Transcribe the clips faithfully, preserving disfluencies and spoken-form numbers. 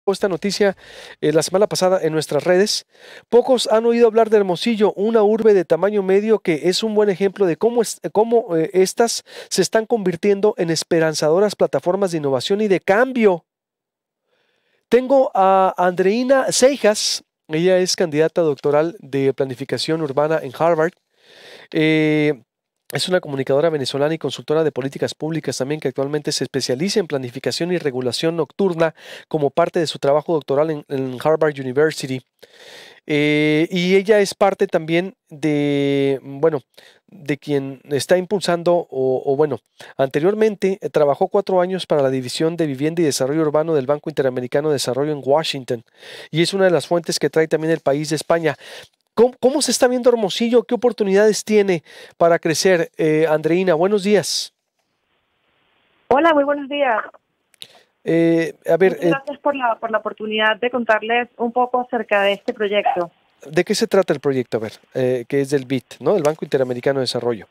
Esta noticia eh, la semana pasada en nuestras redes. Pocos han oído hablar de Hermosillo, una urbe de tamaño medio que es un buen ejemplo de cómo, es, cómo eh, estas se están convirtiendo en esperanzadoras plataformas de innovación y de cambio. Tengo a Andreina Seijas, ella es candidata doctoral de planificación urbana en Harvard. Eh, es una comunicadora venezolana y consultora de políticas públicas también que actualmente se especializa en planificación y regulación nocturna como parte de su trabajo doctoral en, en Harvard University. Eh, y ella es parte también de, bueno, de quien está impulsando, o, o bueno, anteriormente eh, trabajó cuatro años para la División de Vivienda y Desarrollo Urbano del Banco Interamericano de Desarrollo en Washington. Y es una de las fuentes que trae también el país de España. ¿Cómo, cómo se está viendo Hermosillo? ¿Qué oportunidades tiene para crecer? Eh, Andreina, buenos días. Hola, muy buenos días. Eh, a ver, Muchas eh, gracias por la, por la oportunidad de contarles un poco acerca de este proyecto. ¿de qué se trata el proyecto? A ver, eh, que es del B I D, ¿no? Del Banco Interamericano de Desarrollo.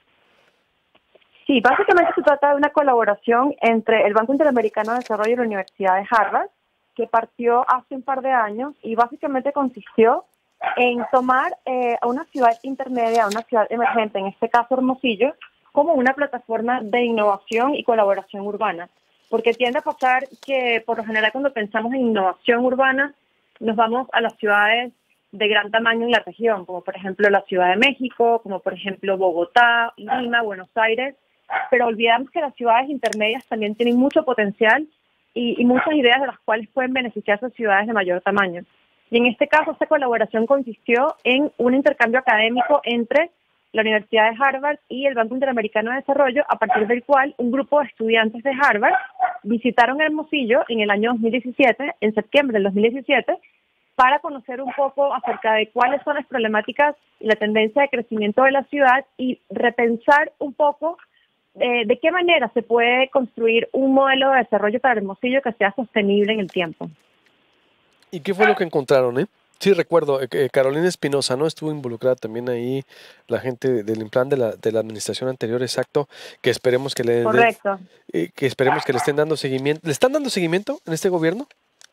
Sí, básicamente se trata de una colaboración entre el Banco Interamericano de Desarrollo y la Universidad de Harvard, que partió hace un par de años y básicamente consistió en tomar eh, a una ciudad intermedia, a una ciudad emergente, en este caso Hermosillo, como una plataforma de innovación y colaboración urbana. Porque tiende a pasar que, por lo general, cuando pensamos en innovación urbana, nos vamos a las ciudades de gran tamaño en la región, como por ejemplo la Ciudad de México, como por ejemplo Bogotá, Lima, Buenos Aires, pero olvidamos que las ciudades intermedias también tienen mucho potencial y, y muchas ideas de las cuales pueden beneficiarse ciudades de mayor tamaño. Y en este caso, esta colaboración consistió en un intercambio académico entre la Universidad de Harvard y el Banco Interamericano de Desarrollo, a partir del cual un grupo de estudiantes de Harvard visitaron Hermosillo en el año dos mil diecisiete, en septiembre del dos mil diecisiete, para conocer un poco acerca de cuáles son las problemáticas y la tendencia de crecimiento de la ciudad y repensar un poco eh, de qué manera se puede construir un modelo de desarrollo para Hermosillo que sea sostenible en el tiempo. ¿Y qué fue lo que encontraron, eh? Sí, recuerdo, eh, eh, Carolina Espinosa, ¿no? Estuvo involucrada también ahí la gente de- del Implan de la, de la administración anterior, exacto, que esperemos que le den, Correcto. eh, que esperemos que le estén dando seguimiento. ¿Le están dando seguimiento en este gobierno?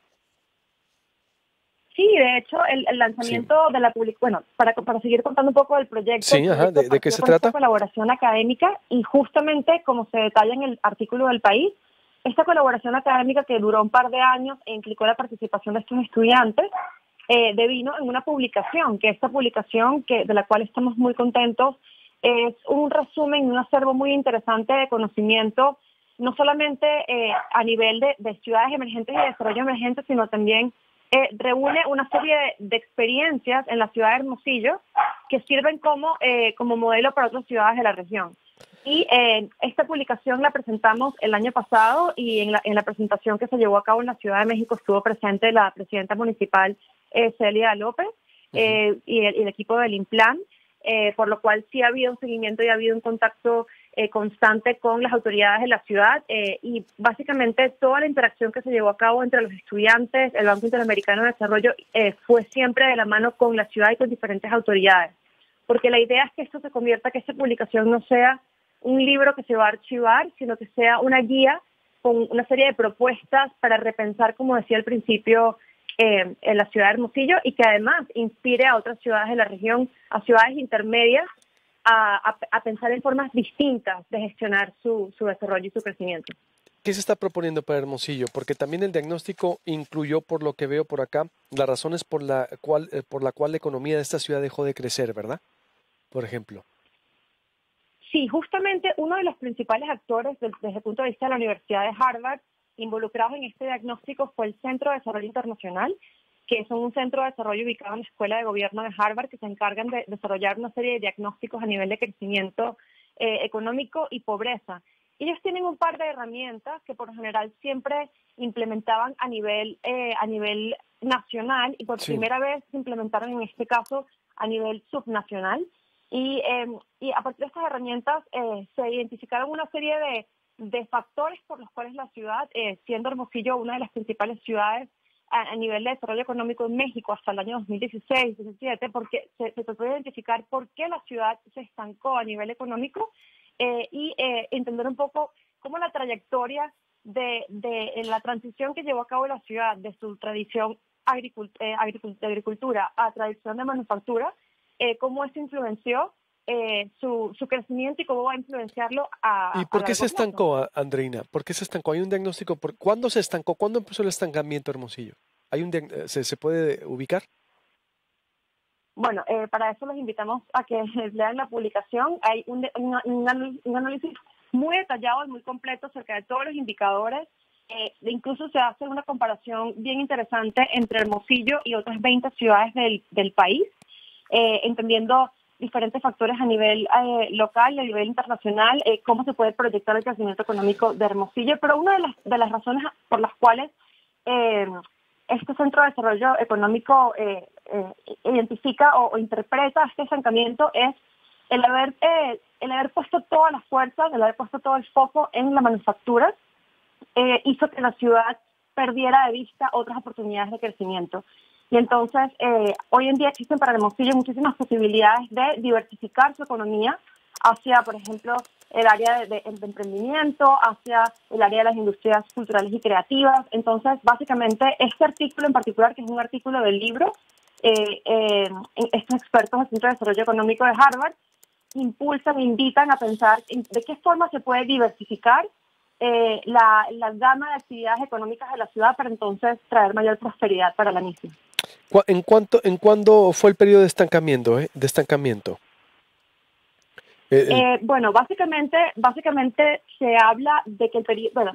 Sí, de hecho, el, el Sí. lanzamiento de la publicación, bueno, para, para seguir contando un poco del proyecto, el Sí, ajá, proyecto ¿de, de qué partió se con esta trata? colaboración académica y justamente, como se detalla en el artículo del País, esta colaboración académica que duró un par de años e implicó la participación de estos estudiantes, eh, devino en una publicación, que esta publicación, que de la cual estamos muy contentos, es un resumen, un acervo muy interesante de conocimiento, no solamente eh, a nivel de, de ciudades emergentes y de desarrollo emergente, sino también eh, reúne una serie de, de experiencias en la ciudad de Hermosillo que sirven como, eh, como modelo para otras ciudades de la región. Y eh, esta publicación la presentamos el año pasado y en la, en la presentación que se llevó a cabo en la Ciudad de México estuvo presente la presidenta municipal eh, Celia López Ujú. eh, y, el, y el equipo del Implan, eh, por lo cual sí ha habido un seguimiento y ha habido un contacto eh, constante con las autoridades de la ciudad eh, y básicamente toda la interacción que se llevó a cabo entre los estudiantes, el Banco Interamericano de Desarrollo, eh, fue siempre de la mano con la ciudad y con diferentes autoridades. Porque la idea es que esto se convierta, que esta publicación no sea un libro que se va a archivar, sino que sea una guía con una serie de propuestas para repensar, como decía al principio, eh, en la ciudad de Hermosillo y que además inspire a otras ciudades de la región, a ciudades intermedias, a, a, a pensar en formas distintas de gestionar su, su desarrollo y su crecimiento. ¿Qué se está proponiendo para Hermosillo? Porque también el diagnóstico incluyó, por lo que veo por acá, las razones por la cual, eh, por la cual la economía de esta ciudad dejó de crecer, ¿verdad? Por ejemplo. Sí, justamente uno de los principales actores desde, desde el punto de vista de la Universidad de Harvard involucrados en este diagnóstico fue el Centro de Desarrollo Internacional, que es un centro de desarrollo ubicado en la Escuela de Gobierno de Harvard, que se encargan de desarrollar una serie de diagnósticos a nivel de crecimiento eh, económico y pobreza. Ellos tienen un par de herramientas que por lo general siempre implementaban a nivel, eh, a nivel nacional y por Sí. primera vez se implementaron en este caso a nivel subnacional. Y, eh, y a partir de estas herramientas eh, se identificaron una serie de, de factores por los cuales la ciudad, eh, siendo Hermosillo una de las principales ciudades a, a nivel de desarrollo económico en México hasta el año dos mil dieciséis, diecisiete, porque se, se trató de identificar por qué la ciudad se estancó a nivel económico eh, y eh, entender un poco cómo la trayectoria de, de la transición que llevó a cabo la ciudad de su tradición agricult eh, agricult de agricultura a tradición de manufactura, eh, cómo eso influenció eh, su, su crecimiento y cómo va a influenciarlo a, ¿Y a por qué largo se plazo. estancó, a- Andreina? ¿Por qué se estancó? ¿Hay un diagnóstico? Por, ¿cuándo se estancó? ¿Cuándo empezó el estancamiento, Hermosillo? ¿Hay un diag- eh, se, se puede ubicar? Bueno, eh, para eso los invitamos a que lean la publicación. Hay un, de- un, un anal- un análisis muy detallado y muy completo acerca de todos los indicadores. Eh, e incluso se hace una comparación bien interesante entre Hermosillo y otras veinte ciudades del, del país, eh, entendiendo diferentes factores a nivel eh, local y a nivel internacional, eh, cómo se puede proyectar el crecimiento económico de Hermosillo. Pero una de las, de las razones por las cuales eh, este Centro de Desarrollo Económico eh, eh, identifica o, o interpreta este estancamiento es el haber, eh, el haber puesto todas las fuerzas, el haber puesto todo el foco en la manufactura, eh, hizo que la ciudad perdiera de vista otras oportunidades de crecimiento. Y entonces, eh, hoy en día existen para Hermosillo muchísimas posibilidades de diversificar su economía hacia, por ejemplo, el área de, de, de emprendimiento, hacia el área de las industrias culturales y creativas. Entonces, básicamente, este artículo en particular, que es un artículo del libro, eh, eh, estos expertos del Centro de Desarrollo Económico de Harvard impulsan, invitan a pensar en de qué forma se puede diversificar eh, la, la gama de actividades económicas de la ciudad para entonces traer mayor prosperidad para la misma. ¿Cu- ¿En cuánto, en cuándo fue el periodo de estancamiento, eh? De estancamiento. Eh, el- Eh, bueno, básicamente, básicamente se habla de que el periodo, bueno,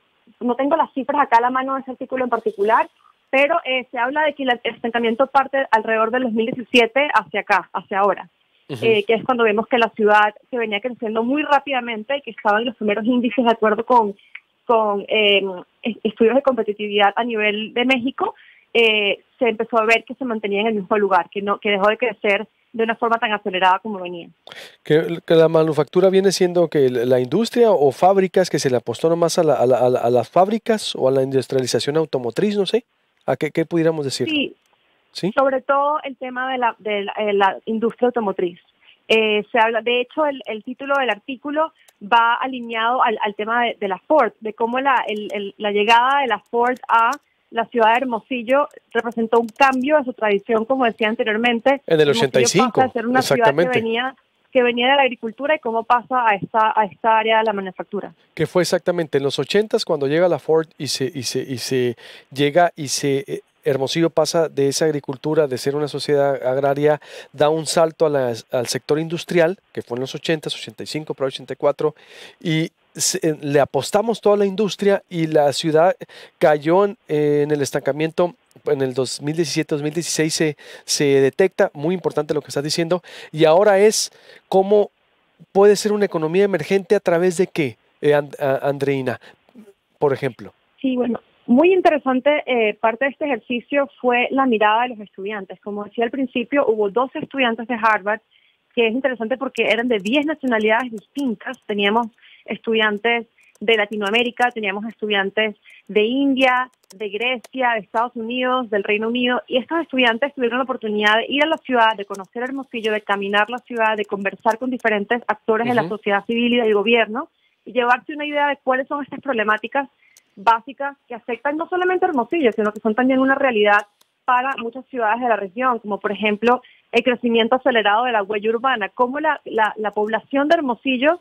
no tengo las cifras acá a la mano de ese artículo en particular, pero eh, se habla de que el estancamiento parte alrededor del dos mil diecisiete hacia acá, hacia ahora, Ujú. eh, que es cuando vemos que la ciudad que venía creciendo muy rápidamente y que estaba en los primeros índices de acuerdo con, con eh, estudios de competitividad a nivel de México, eh, se empezó a ver que se mantenía en el mismo lugar, que no que dejó de crecer de una forma tan acelerada como venía. Que, que la manufactura viene siendo que la la industria o fábricas que se le apostó nomás a, la- a la- a la- a las fábricas o a la industrialización automotriz, no sé, ¿a qué, qué pudiéramos decirlo? Sí, ¿Sí? sobre todo el tema de la, de la, eh, la industria automotriz. Eh, se habla, de hecho, el, el título del artículo va alineado al, al tema de, de la Ford, de cómo la, el, el, la llegada de la Ford a la ciudad de Hermosillo representó un cambio de su tradición, como decía anteriormente. En el ochenta y Hermosillo pasa de cinco, ser una ciudad que exactamente, venía que venía de la agricultura y cómo pasa a esta a esta área de la manufactura. que fue exactamente en los ochentas cuando llega la Ford y se, y se, y se llega y se... eh, Hermosillo pasa de esa agricultura, de ser una sociedad agraria, da un salto a las- al sector industrial, que fue en los ochentas, ochenta y cinco, para ochenta y cuatro, y se- eh, le apostamos toda la industria y la ciudad cayó en, eh, en el estancamiento. En el dos mil diecisiete, dos mil dieciséis se, se detecta, muy importante lo que estás diciendo, y ahora es cómo puede ser una economía emergente a través de qué, eh, And- a- Andreina, por ejemplo. Sí, bueno, muy interesante. Eh, parte de este ejercicio fue la mirada de los estudiantes. Como decía al principio, hubo dos estudiantes de Harvard, que es interesante porque eran de diez nacionalidades distintas. Teníamos estudiantes de Latinoamérica, teníamos estudiantes de India, de Grecia, de Estados Unidos, del Reino Unido, y estos estudiantes tuvieron la oportunidad de ir a la ciudad, de conocer Hermosillo, de caminar la ciudad, de conversar con diferentes actores de la Ujú. sociedad civil y del gobierno, y llevarse una idea de cuáles son estas problemáticas básicas que afectan no solamente a Hermosillo, sino que son también una realidad para muchas ciudades de la región, como por ejemplo el crecimiento acelerado de la huella urbana, cómo la, la, la población de Hermosillo,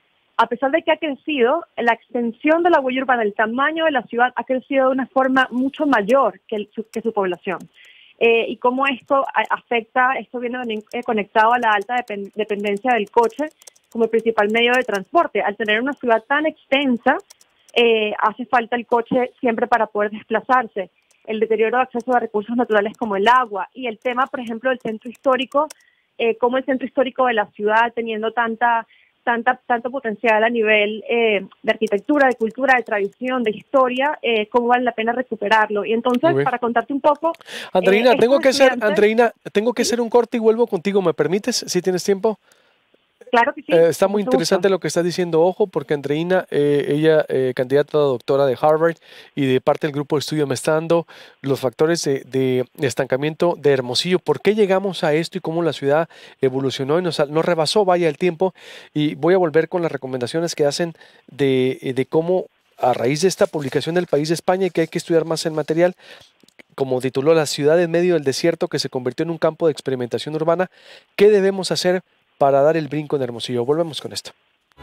a pesar de que ha crecido, la extensión de la huella urbana, el tamaño de la ciudad ha crecido de una forma mucho mayor que, el, que su población. Eh, y cómo esto a, afecta, esto viene eh, conectado a la alta depend, dependencia del coche como el principal medio de transporte. Al tener una ciudad tan extensa, eh, hace falta el coche siempre para poder desplazarse. El deterioro de acceso a recursos naturales como el agua y el tema, por ejemplo, del centro histórico, eh, como el centro histórico de la ciudad, teniendo tanta Tanta, tanto potencial a nivel eh, de arquitectura, de cultura, de tradición, de historia, eh, cómo vale la pena recuperarlo. Y entonces, Muy bien. para contarte un poco, Andreina, eh, tengo estos que hacer, estudiantes, Andreina, tengo que ¿sí? hacer un corte y vuelvo contigo. ¿Me permites? Si tienes tiempo. Claro que Eh, sí, está con muy mucho gusto. interesante lo que estás diciendo, ojo, porque Andreina, eh, ella, eh, candidata a doctora de Harvard y de parte del grupo de estudio, me está dando los factores de, de estancamiento de Hermosillo, por qué llegamos a esto y cómo la ciudad evolucionó y nos, nos rebasó, vaya el tiempo, y voy a volver con las recomendaciones que hacen de, eh, de cómo a raíz de esta publicación del País de España y que hay que estudiar más el material, como tituló La ciudad en medio del desierto que se convirtió en un campo de experimentación urbana, ¿qué debemos hacer para dar el brinco en Hermosillo? Volvemos con esto.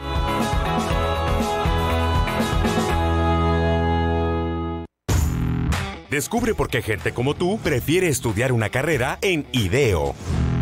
Descubre por qué gente como tú prefiere estudiar una carrera en IDEO.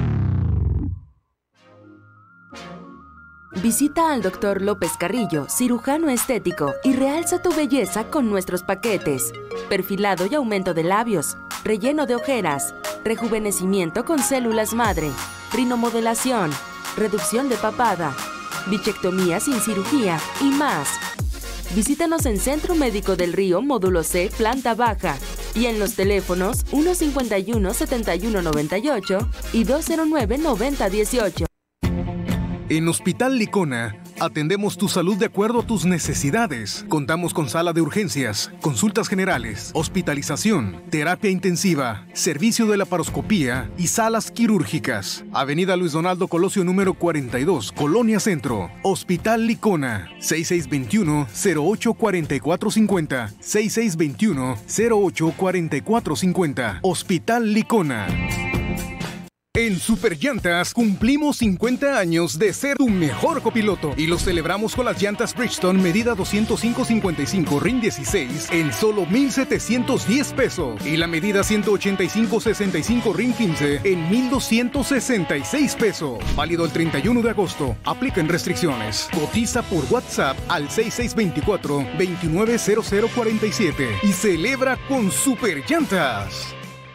Visita al doctor López Carrillo, cirujano estético, y realza tu belleza con nuestros paquetes. Perfilado y aumento de labios, relleno de ojeras, rejuvenecimiento con células madre, rinomodelación, reducción de papada, bichectomía sin cirugía y más. Visítanos en Centro Médico del Río, Módulo C, planta baja, y en los teléfonos uno cincuenta y uno, setenta y uno noventa y ocho y dos cero nueve, noventa dieciocho. En Hospital Licona, atendemos tu salud de acuerdo a tus necesidades. Contamos con sala de urgencias, consultas generales, hospitalización, terapia intensiva, servicio de laparoscopía y salas quirúrgicas. Avenida Luis Donaldo Colosio número cuarenta y dos, Colonia Centro. Hospital Licona, seis seis dos uno, cero ocho cuatro cuatro cinco cero, seis seis dos uno, cero ocho cuatro cuatro cinco cero. Hospital Licona. En Superllantas cumplimos cincuenta años de ser tu mejor copiloto y lo celebramos con las llantas Bridgestone medida doscientos cinco cincuenta y cinco rin dieciséis en solo mil setecientos diez pesos y la medida ciento ochenta y cinco sesenta y cinco rin quince en mil doscientos sesenta y seis pesos. Válido el treinta y uno de agosto. Aplican restricciones. Cotiza por WhatsApp al seis seis dos cuatro, dos nueve cero cero cuatro siete y celebra con Superllantas.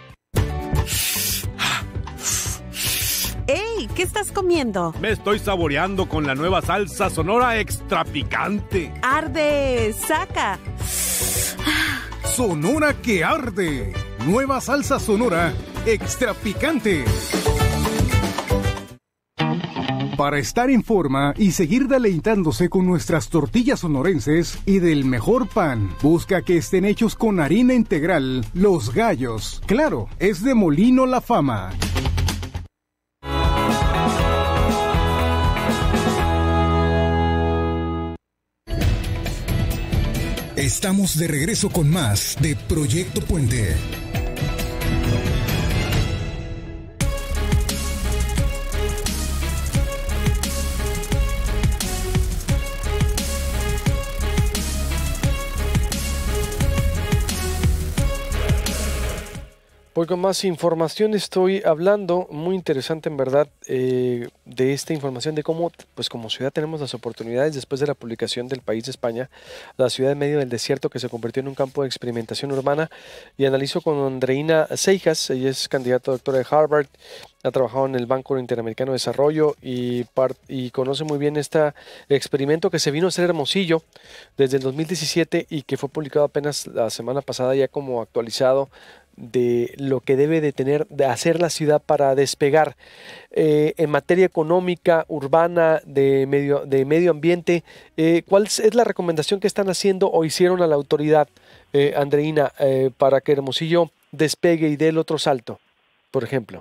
¡Ey! ¿Qué estás comiendo? Me estoy saboreando con la nueva salsa Sonora extra picante. ¡Arde! ¡Saca! Sonora que arde. Nueva salsa Sonora extra picante. Para estar en forma y seguir deleitándose con nuestras tortillas sonorenses y del mejor pan, busca que estén hechos con harina integral Los Gallos. Claro, es de Molino La Fama. Estamos de regreso con más de Proyecto Puente. Voy con más información, estoy hablando, muy interesante en verdad, eh, de esta información de cómo, pues como ciudad tenemos las oportunidades después de la publicación del País de España, la ciudad en medio del desierto que se convirtió en un campo de experimentación urbana, y analizo con Andreina Seijas, ella es candidata a doctora de Harvard, ha trabajado en el Banco Interamericano de Desarrollo y, part, y conoce muy bien este experimento que se vino a hacer Hermosillo desde el dos mil diecisiete y que fue publicado apenas la semana pasada ya como actualizado, de lo que debe de tener, de hacer la ciudad para despegar eh, en materia económica, urbana, de medio, de medio ambiente. Eh, ¿Cuál es la recomendación que están haciendo o hicieron a la autoridad, eh, Andreina, eh, para que Hermosillo despegue y dé el otro salto, por ejemplo?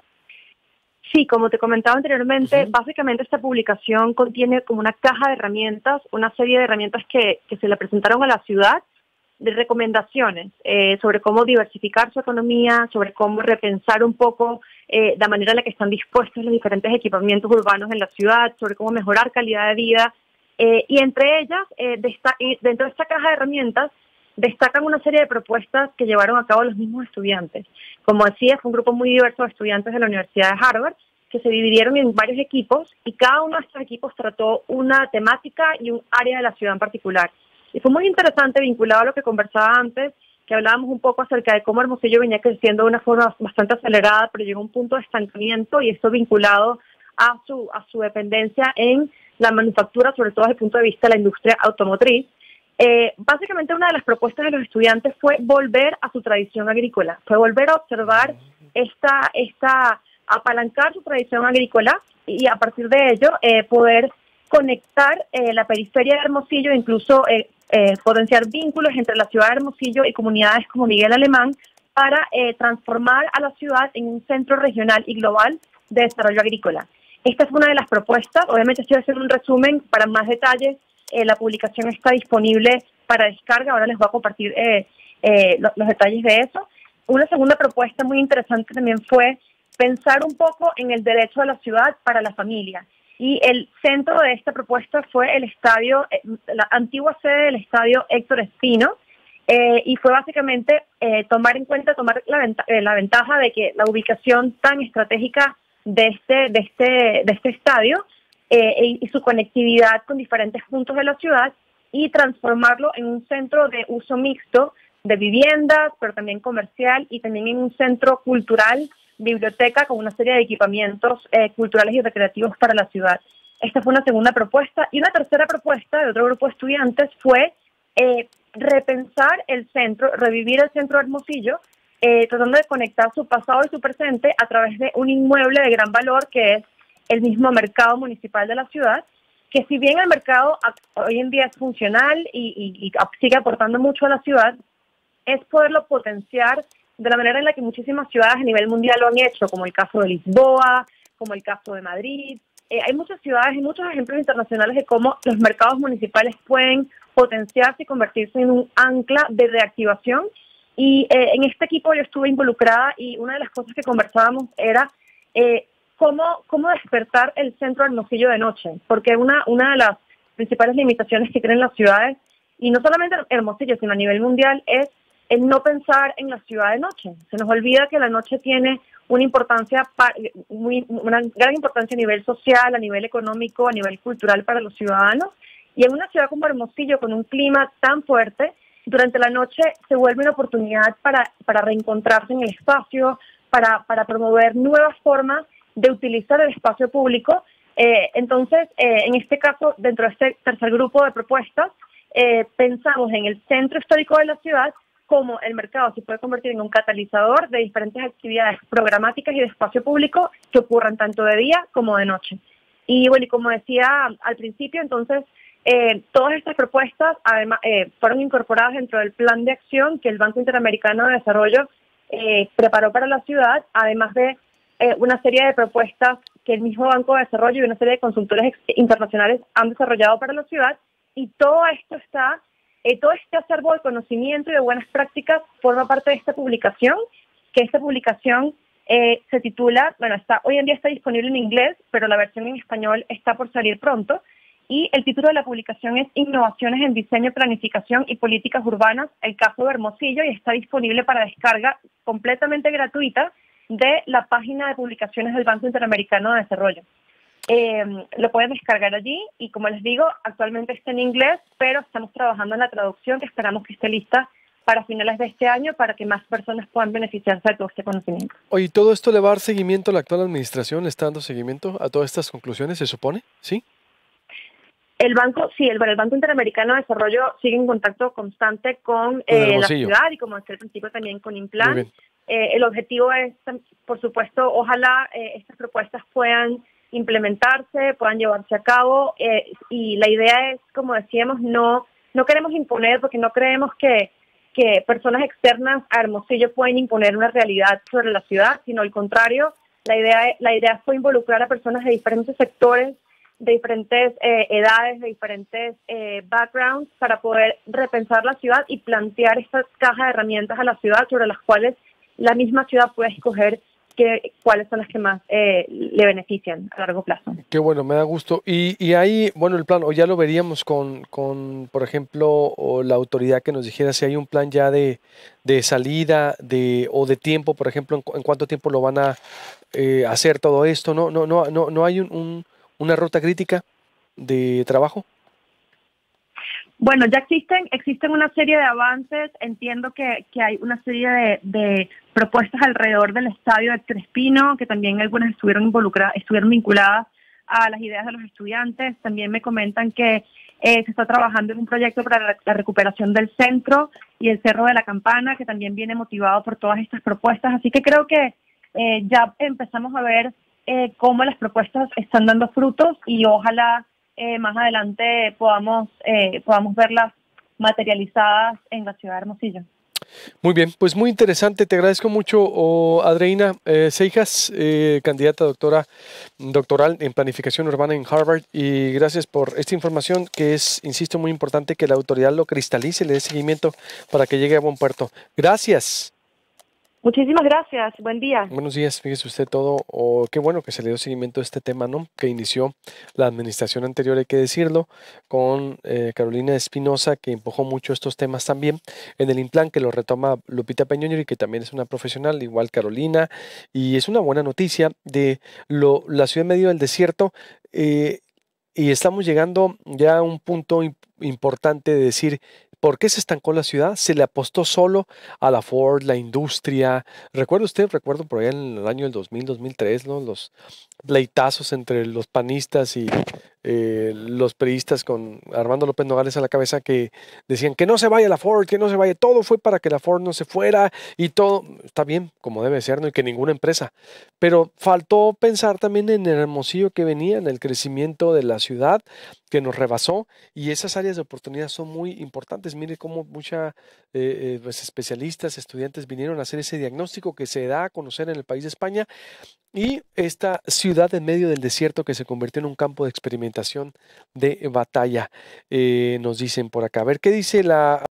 Sí, como te comentaba anteriormente, uh-huh. básicamente esta publicación contiene como una caja de herramientas, una serie de herramientas que, que se le presentaron a la ciudad, de recomendaciones eh, sobre cómo diversificar su economía, sobre cómo repensar un poco eh, la manera en la que están dispuestos los diferentes equipamientos urbanos en la ciudad, sobre cómo mejorar calidad de vida, eh, y entre ellas, eh, desta- dentro de esta caja de herramientas, destacan una serie de propuestas que llevaron a cabo los mismos estudiantes. Como decía, fue un grupo muy diverso de estudiantes de la Universidad de Harvard, que se dividieron en varios equipos, y cada uno de estos equipos trató una temática y un área de la ciudad en particular. Y fue muy interesante, vinculado a lo que conversaba antes, que hablábamos un poco acerca de cómo Hermosillo venía creciendo de una forma bastante acelerada, pero llegó a un punto de estancamiento, y esto vinculado a su, a su dependencia en la manufactura, sobre todo desde el punto de vista de la industria automotriz. Eh, básicamente una de las propuestas de los estudiantes fue volver a su tradición agrícola, fue volver a observar esta, esta apalancar su tradición agrícola y a partir de ello eh, poder conectar eh, la periferia de Hermosillo, incluso eh, eh, potenciar vínculos entre la ciudad de Hermosillo y comunidades como Miguel Alemán para eh, transformar a la ciudad en un centro regional y global de desarrollo agrícola. Esta es una de las propuestas. Obviamente estoy haciendo un resumen. Para más detalles Eh, la publicación está disponible para descarga, ahora les voy a compartir eh, eh, lo, los detalles de eso. Una segunda propuesta muy interesante también fue pensar un poco en el derecho a la ciudad para la familia. Y el centro de esta propuesta fue el estadio, la antigua sede del estadio Héctor Espino, eh, y fue básicamente eh, tomar en cuenta, tomar la, venta, eh, la ventaja de que la ubicación tan estratégica de este, de este, de este estadio eh, y, y su conectividad con diferentes puntos de la ciudad y transformarlo en un centro de uso mixto de viviendas, pero también comercial y también en un centro cultural, biblioteca con una serie de equipamientos eh, culturales y recreativos para la ciudad. Esta fue una segunda propuesta. Y una tercera propuesta de otro grupo de estudiantes fue eh, repensar el centro, revivir el centro de Hermosillo, eh, tratando de conectar su pasado y su presente a través de un inmueble de gran valor que es el mismo mercado municipal de la ciudad, que si bien el mercado hoy en día es funcional y, y, y sigue aportando mucho a la ciudad, es poderlo potenciar de la manera en la que muchísimas ciudades a nivel mundial lo han hecho, como el caso de Lisboa, como el caso de Madrid. Eh, hay muchas ciudades y muchos ejemplos internacionales de cómo los mercados municipales pueden potenciarse y convertirse en un ancla de reactivación. Y eh, en este equipo yo estuve involucrada y una de las cosas que conversábamos era eh, cómo, cómo despertar el centro de Hermosillo de noche, porque una, una de las principales limitaciones que tienen las ciudades, y no solamente Hermosillo, sino a nivel mundial, es el no pensar en la ciudad de noche. Se nos olvida que la noche tiene una importancia, muy, una gran importancia a nivel social, a nivel económico, a nivel cultural para los ciudadanos. Y en una ciudad como Hermosillo, con un clima tan fuerte, durante la noche se vuelve una oportunidad para, para reencontrarse en el espacio, para, para promover nuevas formas de utilizar el espacio público. Eh, entonces, eh, en este caso, dentro de este tercer grupo de propuestas, eh, pensamos en el centro histórico de la ciudad, cómo el mercado se puede convertir en un catalizador de diferentes actividades programáticas y de espacio público que ocurran tanto de día como de noche. Y bueno, y como decía al principio, entonces, eh, todas estas propuestas además eh, fueron incorporadas dentro del plan de acción que el Banco Interamericano de Desarrollo eh, preparó para la ciudad, además de eh, una serie de propuestas que el mismo Banco de Desarrollo y una serie de consultores internacionales han desarrollado para la ciudad, y todo esto está Eh, todo este acervo de conocimiento y de buenas prácticas forma parte de esta publicación, que esta publicación eh, se titula, bueno, está hoy en día está disponible en inglés, pero la versión en español está por salir pronto, y el título de la publicación es Innovaciones en Diseño, Planificación y Políticas Urbanas, el caso de Hermosillo, y está disponible para descarga completamente gratuita de la página de publicaciones del Banco Interamericano de Desarrollo. Eh, lo pueden descargar allí y, como les digo, actualmente está en inglés, pero estamos trabajando en la traducción que esperamos que esté lista para finales de este año para que más personas puedan beneficiarse de todo este conocimiento. Oye, ¿todo esto le va a dar seguimiento a la actual administración? ¿Le está dando seguimiento a todas estas conclusiones, se supone? ¿Sí? El banco, sí, el, el Banco Interamericano de Desarrollo sigue en contacto constante con eh, la ciudad y, como decía al principio, también con Implan. Eh, el objetivo es, por supuesto, ojalá eh, estas propuestas puedan implementarse, puedan llevarse a cabo, eh, y la idea es, como decíamos, no no queremos imponer, porque no creemos que, que personas externas a Hermosillo pueden imponer una realidad sobre la ciudad, sino al contrario, la idea, la idea fue involucrar a personas de diferentes sectores, de diferentes eh, edades, de diferentes eh, backgrounds, para poder repensar la ciudad y plantear esta caja de herramientas a la ciudad sobre las cuales la misma ciudad puede escoger que, cuáles son las que más eh, le benefician a largo plazo. Qué bueno, me da gusto. Y, y ahí, bueno, el plan, o ya lo veríamos con, con por ejemplo, o la autoridad que nos dijera si hay un plan ya de, de salida de o de tiempo, por ejemplo, en, en cuánto tiempo lo van a eh, hacer todo esto. No, no, no, no, no hay un, un, una ruta crítica de trabajo. Bueno, ya existen existen una serie de avances. Entiendo que, que hay una serie de, de propuestas alrededor del estadio de Héctor Espino, que también algunas estuvieron involucradas, estuvieron vinculadas a las ideas de los estudiantes. También me comentan que eh, se está trabajando en un proyecto para la, la recuperación del centro y el Cerro de la Campana, que también viene motivado por todas estas propuestas. Así que creo que eh, ya empezamos a ver eh, cómo las propuestas están dando frutos, y ojalá Eh, más adelante podamos, eh, podamos verlas materializadas en la ciudad de Hermosillo. Muy bien, pues muy interesante. Te agradezco mucho, oh, Adriana eh, Seijas, eh, candidata a doctora doctoral en planificación urbana en Harvard. Y gracias por esta información que es, insisto, muy importante que la autoridad lo cristalice, le dé seguimiento para que llegue a buen puerto. Gracias. Muchísimas gracias. Buen día. Buenos días, fíjese usted todo, o qué bueno que se le dio seguimiento a este tema, ¿no? Que inició la administración anterior, hay que decirlo, con eh, Carolina Espinosa, que empujó mucho estos temas también, en el Implan, que lo retoma Lupita Peñoñori, que también es una profesional, igual Carolina, y es una buena noticia de lo, la ciudad en medio del desierto, eh, y estamos llegando ya a un punto imp- importante de decir, ¿por qué se estancó la ciudad? Se le apostó solo a la Ford, la industria. ¿Recuerda usted? Recuerdo por allá en el año del dos mil, dos mil tres, ¿no? Los pleitazos entre los panistas y eh, los priistas con Armando López Nogales a la cabeza que decían que no se vaya la Ford, que no se vaya. Todo fue para que la Ford no se fuera y todo está bien, como debe ser, ¿no? Y que ninguna empresa. Pero faltó pensar también en el Hermosillo que venía, en el crecimiento de la ciudad que nos rebasó, y esas áreas de oportunidad son muy importantes. Mire cómo muchos eh, eh, pues especialistas, estudiantes vinieron a hacer ese diagnóstico que se da a conocer en el país de España, y esta ciudad en medio del desierto que se convirtió en un campo de experimentación de batalla, eh, nos dicen por acá. A ver qué dice la